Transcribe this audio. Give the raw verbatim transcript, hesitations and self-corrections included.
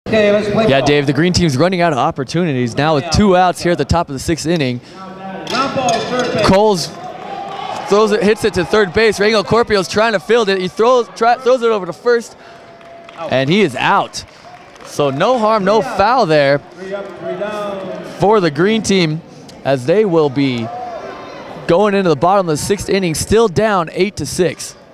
Okay, let's play Yeah, ball. Dave, the green team's running out of opportunities now with two outs here at the top of the sixth inning. Ground ball, third base. Coles throws it, hits it to third base. Rangel Corpio's trying to field it. He throws, try, throws it over to first, and he is out. So no harm, no foul there Three up, three down. for the green team, as they will be going into the bottom of the sixth inning, still down eight to six.